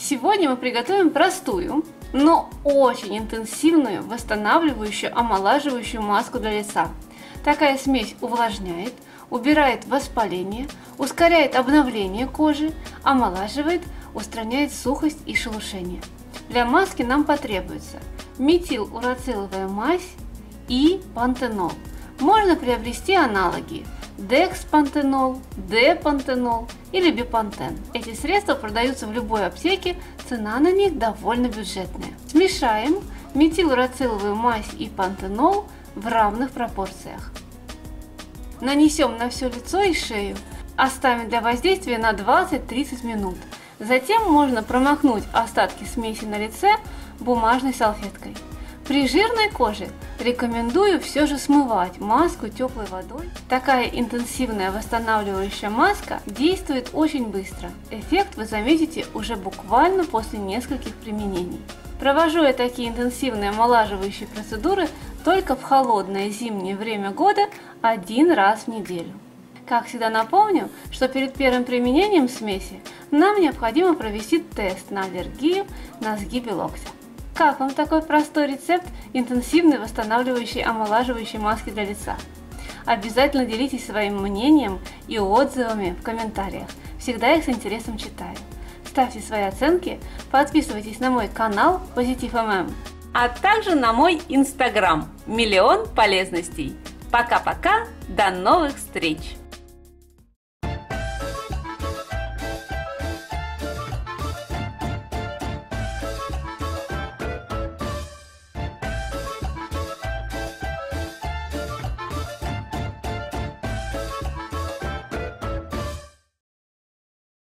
Сегодня мы приготовим простую, но очень интенсивную, восстанавливающую, омолаживающую маску для лица. Такая смесь увлажняет, убирает воспаление, ускоряет обновление кожи, омолаживает, устраняет сухость и шелушение. Для маски нам потребуется метилурациловая мазь и пантенол. Можно приобрести аналоги декспантенол, депантенол или бипантен. Эти средства продаются в любой аптеке, цена на них довольно бюджетная. Смешаем метилурациловую мазь и пантенол в равных пропорциях. Нанесем на все лицо и шею. Оставим для воздействия на 20-30 минут. Затем можно промокнуть остатки смеси на лице бумажной салфеткой. При жирной коже рекомендую все же смывать маску теплой водой. Такая интенсивная восстанавливающая маска действует очень быстро. Эффект вы заметите уже буквально после нескольких применений. Провожу я такие интенсивные омолаживающие процедуры только в холодное зимнее время года один раз в неделю. Как всегда напомню, что перед первым применением смеси нам необходимо провести тест на аллергию на сгибе локтя. Как вам такой простой рецепт интенсивной восстанавливающей омолаживающей маски для лица? Обязательно делитесь своим мнением и отзывами в комментариях. Всегда их с интересом читаю. Ставьте свои оценки, подписывайтесь на мой канал Positive MM, а также на мой инстаграм. Миллион полезностей. Пока-пока, до новых встреч!